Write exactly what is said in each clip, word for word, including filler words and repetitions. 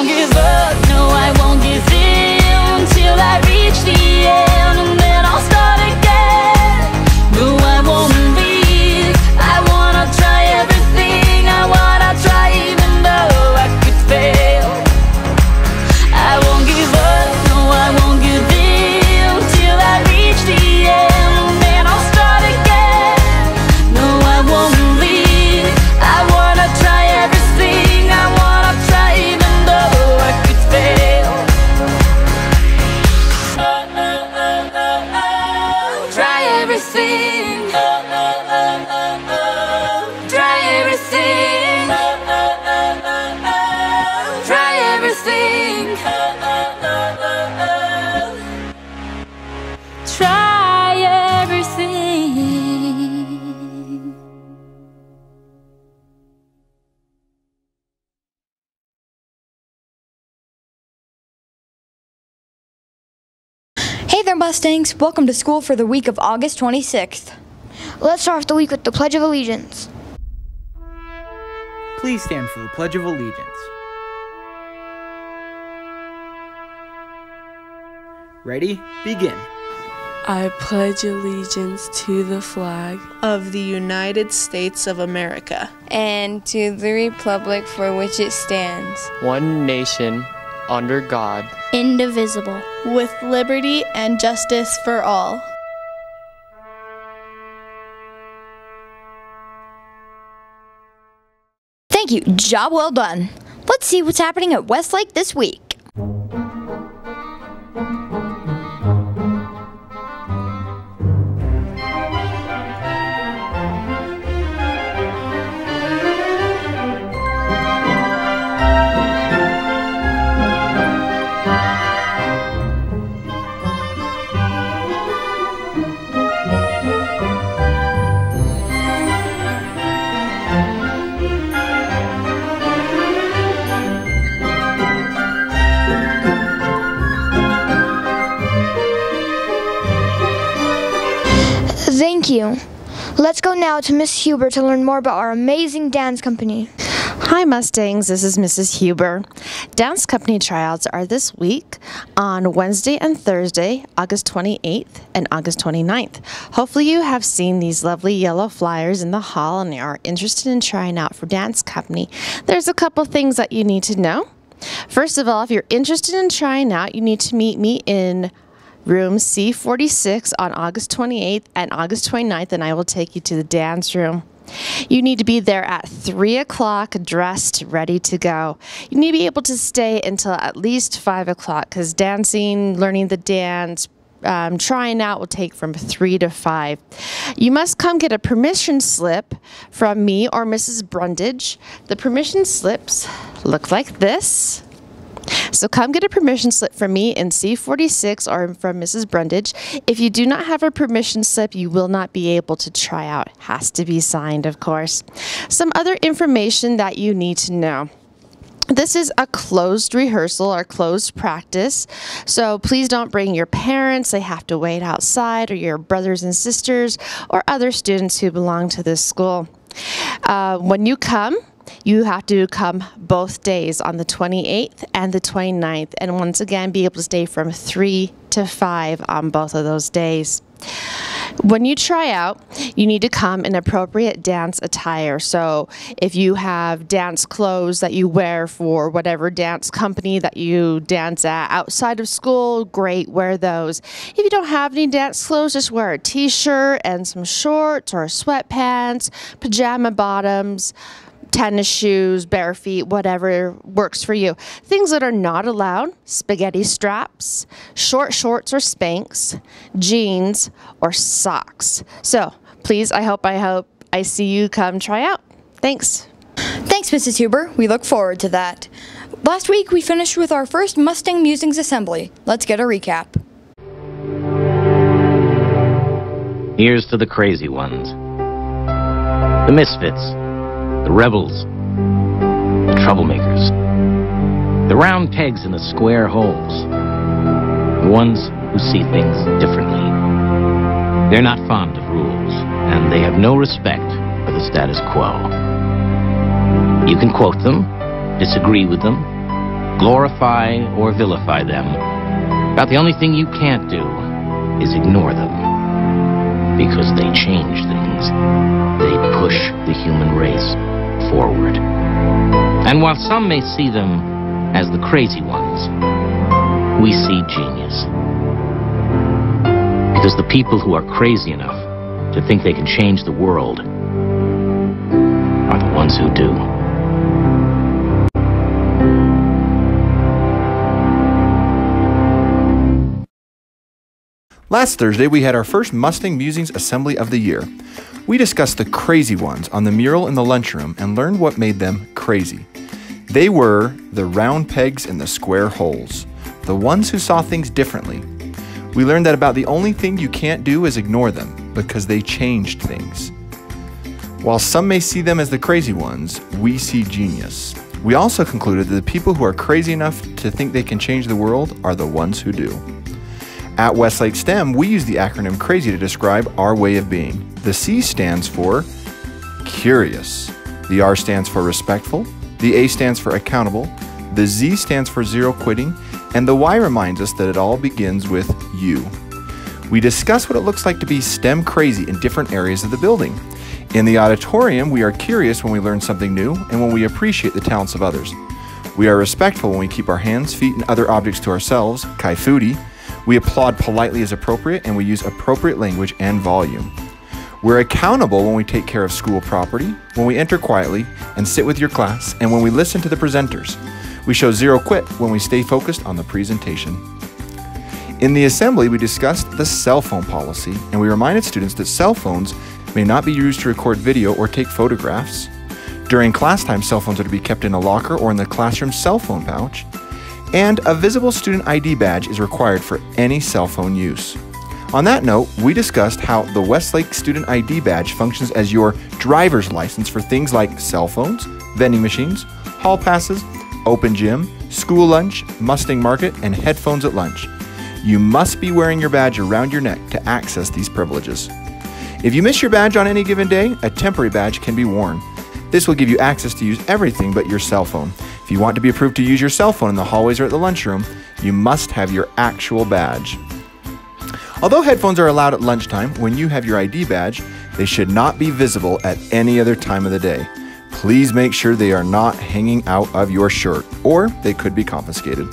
won't give up, no I won't give in till I reach the end, and then I'll start again. No, I won't leave, I wanna try everything, I wanna try even though I could fail. I won't give up, no I won't give in till I reach the end, and then I'll start again. No, I won't leave, I wanna try everything, I wanna try even though I could fail. Try everything, try everything, try everything, try everything. Hey there, Mustangs! Welcome to school for the week of August twenty-sixth. Let's start off the week with the Pledge of Allegiance. Please stand for the Pledge of Allegiance. Ready? Begin. I pledge allegiance to the flag of the United States of America and to the republic for which it stands, one nation, under God, indivisible, with liberty and justice for all. Thank you, job well done. Let's see what's happening at Westlake this week. Thank you. Let's go now to Miss Huber to learn more about our amazing dance company. Hi Mustangs, this is Missus Huber. Dance company tryouts are this week on Wednesday and Thursday, August twenty-eighth and August twenty-ninth. Hopefully you have seen these lovely yellow flyers in the hall and are interested in trying out for dance company. There's a couple things that you need to know. First of all, if you're interested in trying out, you need to meet me in room C forty-six on August twenty-eighth and August twenty-ninth, and I will take you to the dance room. You need to be there at three o'clock, dressed, ready to go. You need to be able to stay until at least five o'clock because dancing, learning the dance, um, trying out will take from three to five. You must come get a permission slip from me or Missus Brundage. The permission slips look like this. So come get a permission slip from me in C forty-six or from Missus Brundage. If you do not have a permission slip, you will not be able to try out. Has to be signed, of course. Some other information that you need to know. This is a closed rehearsal or closed practice, so please don't bring your parents. They have to wait outside, or your brothers and sisters or other students who belong to this school. Uh, when you come, you have to come both days on the twenty-eighth and the twenty-ninth, and once again be able to stay from three to five on both of those days. When you try out, you need to come in appropriate dance attire. So if you have dance clothes that you wear for whatever dance company that you dance at outside of school, great, wear those. If you don't have any dance clothes, just wear a t-shirt and some shorts or sweatpants, pajama bottoms, tennis shoes, bare feet, whatever works for you. Things that are not allowed: spaghetti straps, short shorts or Spanx, jeans, or socks. So please, I hope, I hope I see you come try out. Thanks. Thanks, Missus Huber. We look forward to that. Last week, we finished with our first Mustang Musings Assembly. Let's get a recap. Here's to the crazy ones, the misfits, the rebels, the troublemakers, the round pegs in the square holes, the ones who see things differently. They're not fond of rules, and they have no respect for the status quo. You can quote them, disagree with them, glorify or vilify them. About the only thing you can't do is ignore them. Because they change things. They push the human race forward. And while some may see them as the crazy ones, we see genius. Because the people who are crazy enough to think they can change the world are the ones who do. Last Thursday, we had our first Mustang Musings Assembly of the year. We discussed the crazy ones on the mural in the lunchroom and learned what made them crazy. They were the round pegs in the square holes, the ones who saw things differently. We learned that about the only thing you can't do is ignore them, because they changed things. While some may see them as the crazy ones, we see genius. We also concluded that the people who are crazy enough to think they can change the world are the ones who do. At Westlake STEM, we use the acronym CRAZY to describe our way of being. The C stands for curious. The R stands for respectful. The A stands for accountable. The Z stands for zero quitting. And the Y reminds us that it all begins with you. We discuss what it looks like to be STEM crazy in different areas of the building. In the auditorium, we are curious when we learn something new and when we appreciate the talents of others. We are respectful when we keep our hands, feet, and other objects to ourselves, kaifuti. We applaud politely as appropriate, and we use appropriate language and volume. We're accountable when we take care of school property, when we enter quietly and sit with your class, and when we listen to the presenters. We show zero quit when we stay focused on the presentation. In the assembly, we discussed the cell phone policy, and we reminded students that cell phones may not be used to record video or take photographs. During class time, cell phones are to be kept in a locker or in the classroom cell phone pouch. And a visible student I D badge is required for any cell phone use. On that note, we discussed how the Westlake Student I D badge functions as your driver's license for things like cell phones, vending machines, hall passes, open gym, school lunch, Mustang Market, and headphones at lunch. You must be wearing your badge around your neck to access these privileges. If you miss your badge on any given day, a temporary badge can be worn. This will give you access to use everything but your cell phone. If you want to be approved to use your cell phone in the hallways or at the lunchroom, you must have your actual badge. Although headphones are allowed at lunchtime, when you have your I D badge, they should not be visible at any other time of the day. Please make sure they are not hanging out of your shirt, or they could be confiscated.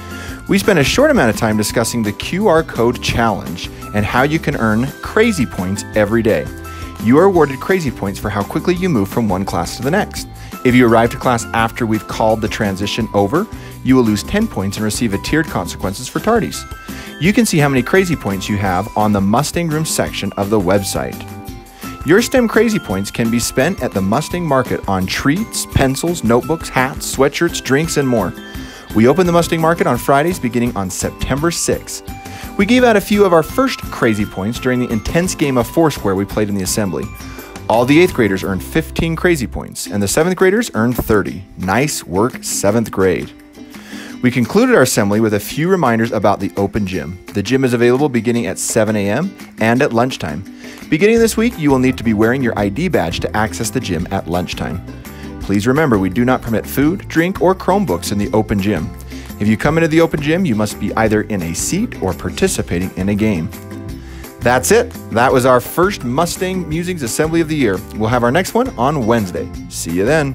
We spent a short amount of time discussing the Q R Code Challenge and how you can earn crazy points every day. You are awarded crazy points for how quickly you move from one class to the next. If you arrive to class after we've called the transition over, you will lose ten points and receive a tiered consequences for tardies. You can see how many crazy points you have on the Mustang Room section of the website. Your STEM crazy points can be spent at the Mustang Market on treats, pencils, notebooks, hats, sweatshirts, drinks, and more. We open the Mustang Market on Fridays beginning on September sixth. We gave out a few of our first crazy points during the intense game of Foursquare we played in the assembly. All the eighth graders earned fifteen crazy points, and the seventh graders earned thirty. Nice work, seventh grade. We concluded our assembly with a few reminders about the open gym. The gym is available beginning at seven A M and at lunchtime. Beginning this week, you will need to be wearing your I D badge to access the gym at lunchtime. Please remember, we do not permit food, drink, or Chromebooks in the open gym. If you come into the open gym, you must be either in a seat or participating in a game. That's it. That was our first Mustang Musings Assembly of the year. We'll have our next one on Wednesday. See you then.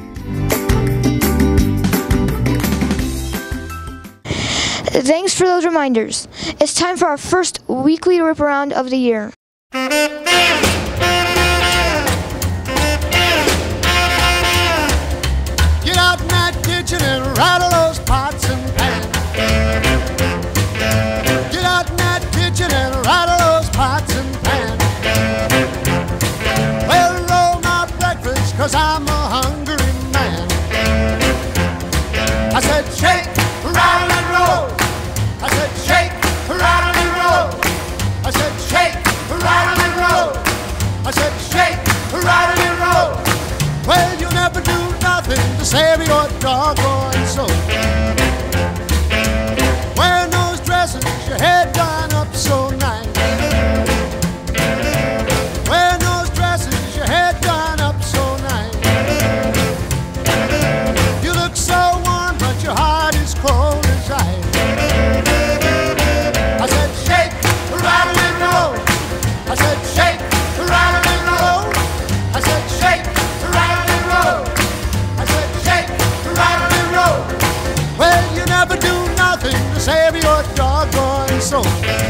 Thanks for those reminders. It's time for our first weekly rip around of the year. Get out in that kitchen and rattle those pots and pans. Get out in that kitchen and rattle those pots and pans. Well, roll my breakfast, cause I'm a hungry man. I said shake, rattle and roll. I said shake, rattle and roll. I said shake, rattle and roll. I said shake, rattle and roll. Well, you never do nothing to save your doggone soul. Wearing those dresses, your head done up so nice. Wearing those dresses, your head done up so nice. You look so warm, but your heart is save your doggone soul.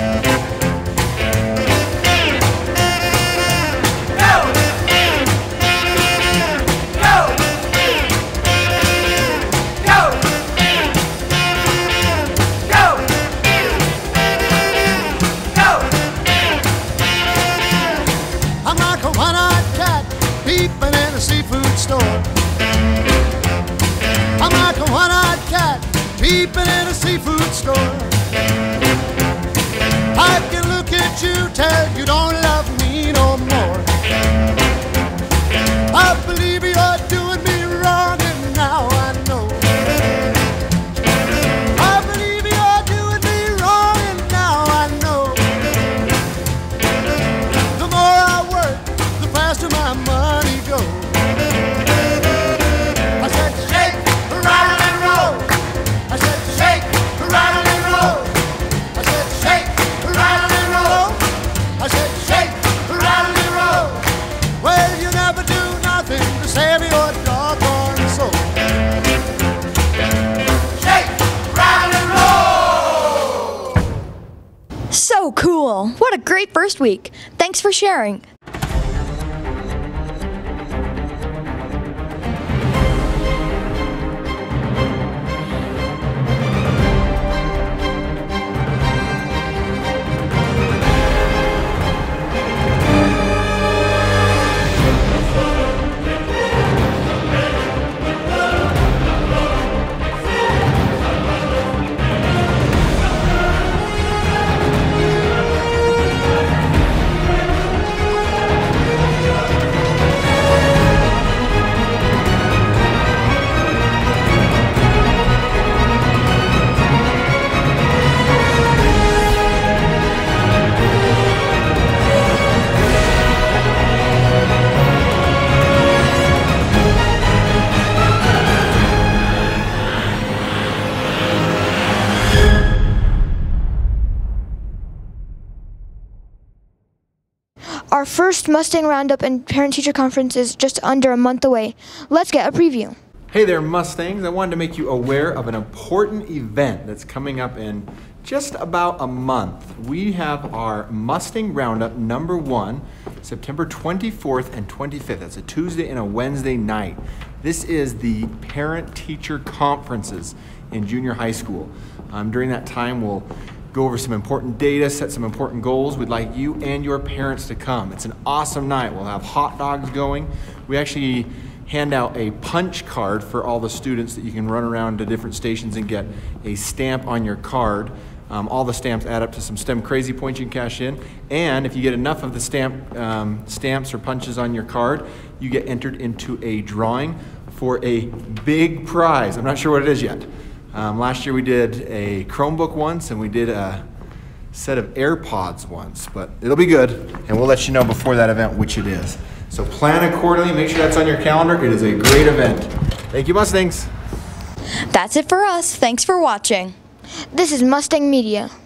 Seafood store. I'm like a one-eyed cat peeping in a seafood store. I can look at you, tell you don't love me no more. I believe you're doing me wrong, and now I know. I believe you're doing me wrong, and now I know. The more I work, the faster my money goes. Save your doggone soul. Shake, rattle, and roll. So cool! What a great first week. Thanks for sharing. Our first Mustang Roundup and Parent-Teacher Conference is just under a month away. Let's get a preview. Hey there, Mustangs. I wanted to make you aware of an important event that's coming up in just about a month. We have our Mustang Roundup number one, September twenty-fourth and twenty-fifth. That's a Tuesday and a Wednesday night. This is the Parent-Teacher Conferences in junior high school. Um, during that time, we'll go over some important data, set some important goals. We'd like you and your parents to come. It's an awesome night. We'll have hot dogs going. We actually hand out a punch card for all the students that you can run around to different stations and get a stamp on your card. Um, all the stamps add up to some STEM crazy points you can cash in. And if you get enough of the stamp um, stamps or punches on your card, you get entered into a drawing for a big prize. I'm not sure what it is yet. Um, last year we did a Chromebook once, and we did a set of AirPods once, but it'll be good, and we'll let you know before that event which it is. So plan accordingly, make sure that's on your calendar. It is a great event. Thank you, Mustangs. That's it for us. Thanks for watching. This is Mustang Media.